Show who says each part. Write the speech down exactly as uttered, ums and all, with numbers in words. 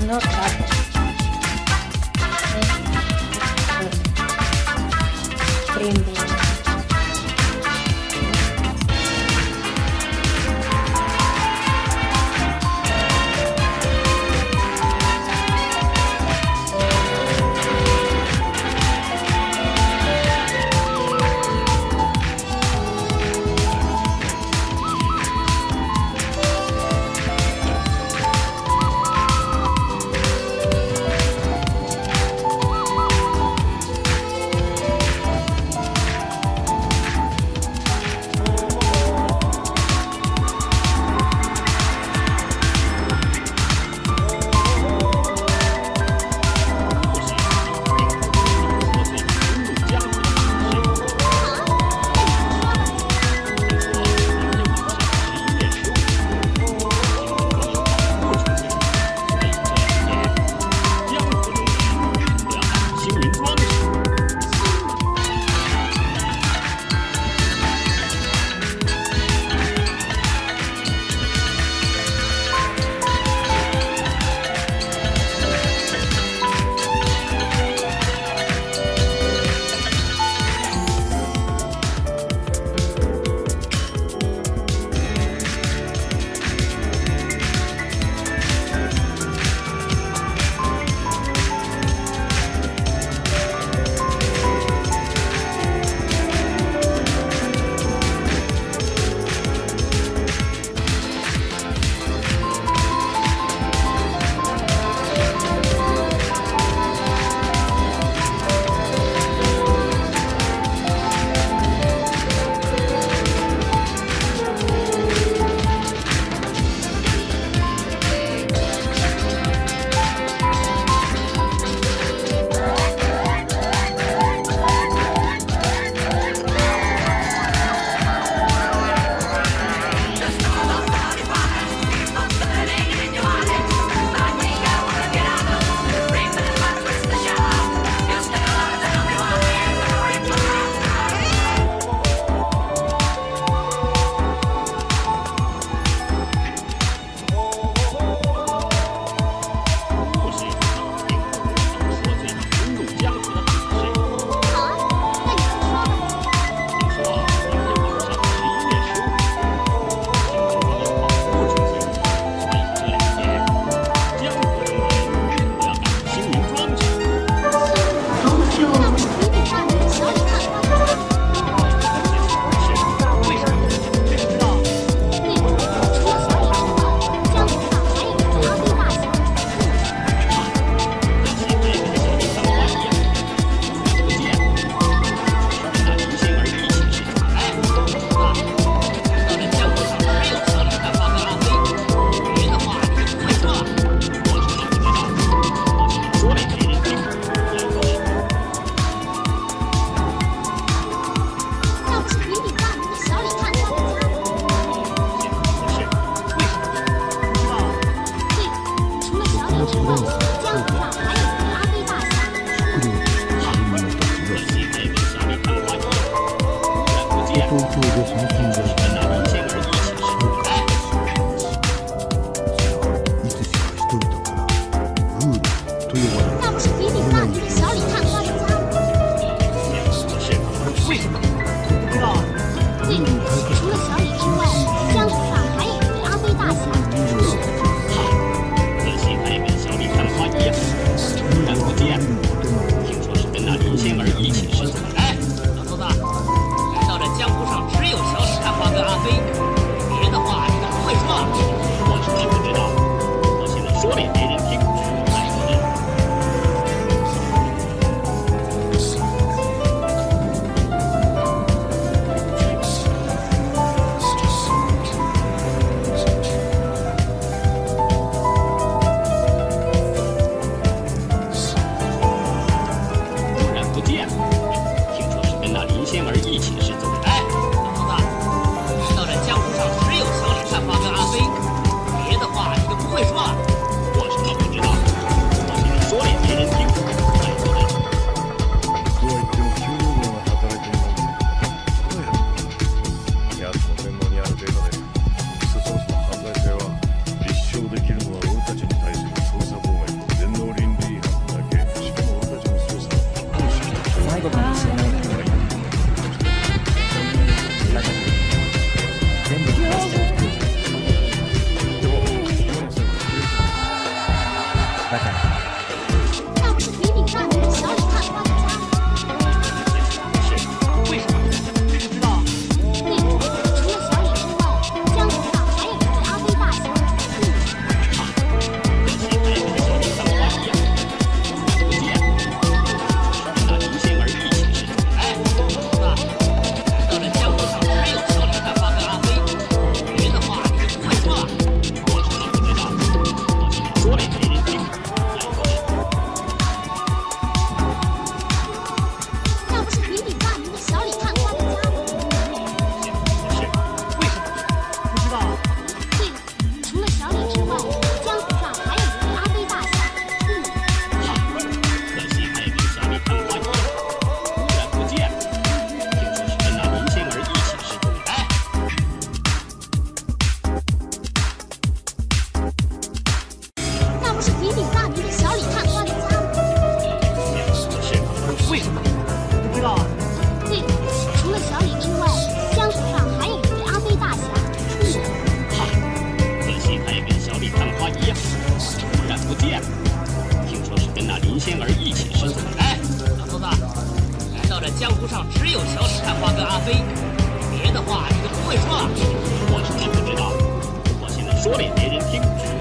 Speaker 1: No trato. Prende.
Speaker 2: 来看。
Speaker 3: 那不是鼎鼎大名的小李探花的家吗？
Speaker 4: 是，为什么？不知道。
Speaker 3: 对，除了小李之外，江湖上还有一位阿飞大侠。嗯。
Speaker 4: 啊，跟新来的小李探花一样，不见。是跟那林仙儿一起是主。哎，啊，难道这江湖上还有小李探花跟阿飞？别的话你就不会说了。我只是不知道，我现在说了也没人听。
Speaker 3: 那不是鼎鼎大名的小李探花的家吗？
Speaker 4: 是，为什么？不知道。
Speaker 3: 对，除了小李之外，江湖上还有一位阿飞大侠。嗯。
Speaker 4: 哈，可惜他也跟小李探花一样，突然不见了。听说是跟那林仙儿一起失踪。哎，
Speaker 3: 那不是鼎鼎大名的小李探花的家吗？
Speaker 4: 是，为什么？不知道啊。
Speaker 3: 对，除了小李之外，江湖上还有一位阿飞大侠。嗯。
Speaker 4: 哈，可惜他也跟小李探花一样，突然不见了。听说是跟那林仙儿一起失踪。哎，小头子，难道这江湖上只有小李探花跟阿飞？别的话你就不会说了。我是真不知道，我现在说了也没人听。